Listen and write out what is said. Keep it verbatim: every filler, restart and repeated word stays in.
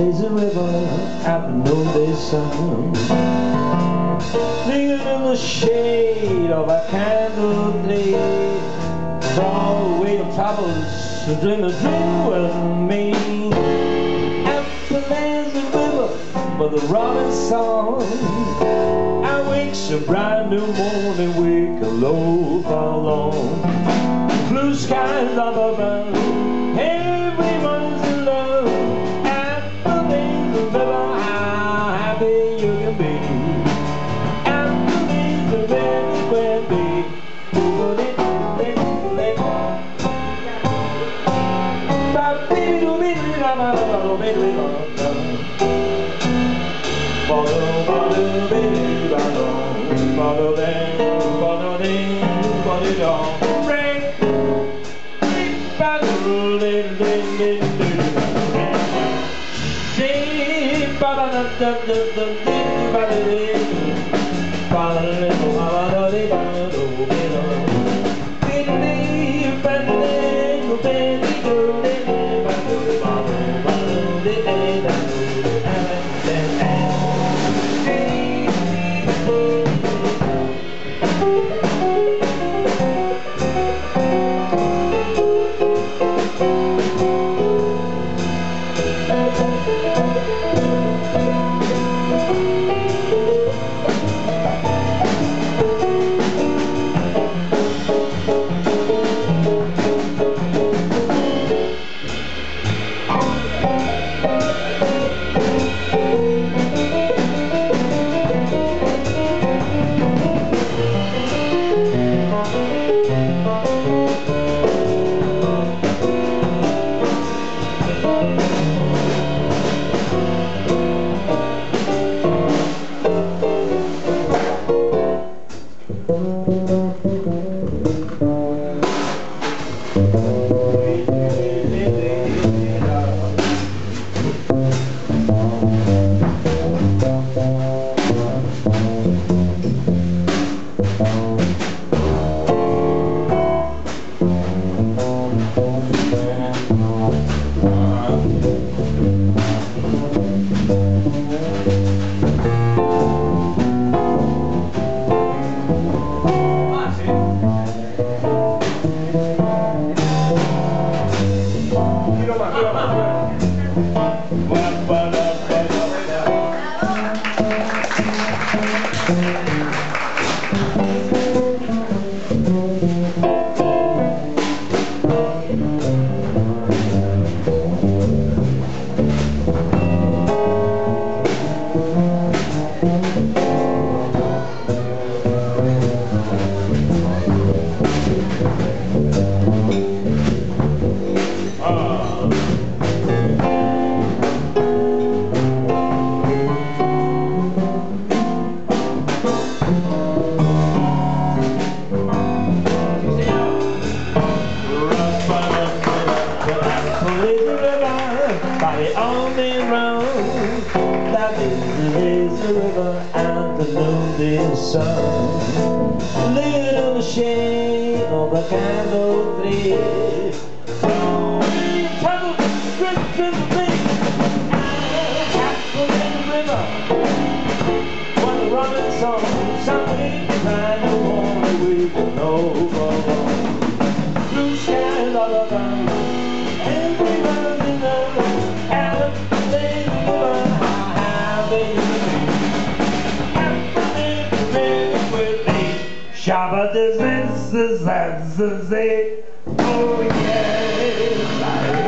lazy river at the noonday sun, singing in the shade of a candle tree. Throw away your troubles, to dream a dream with me. At the lazy river with a robin song, I wakes a brand new morning, wake a low alone. Blue skies up above, everyone's in love. At the lazy river, how happy you can be. At the lazy river, where be. Sun, lit in the shade of the candle tree. Oh, trouble, drip, drip, drip. Castle in the river, what a running song. Somebody trying to warn me we can know for long. Blue skies all around, everyone's in love. At the lazy river, how happy you can be. Shabba this is this is oh yeah.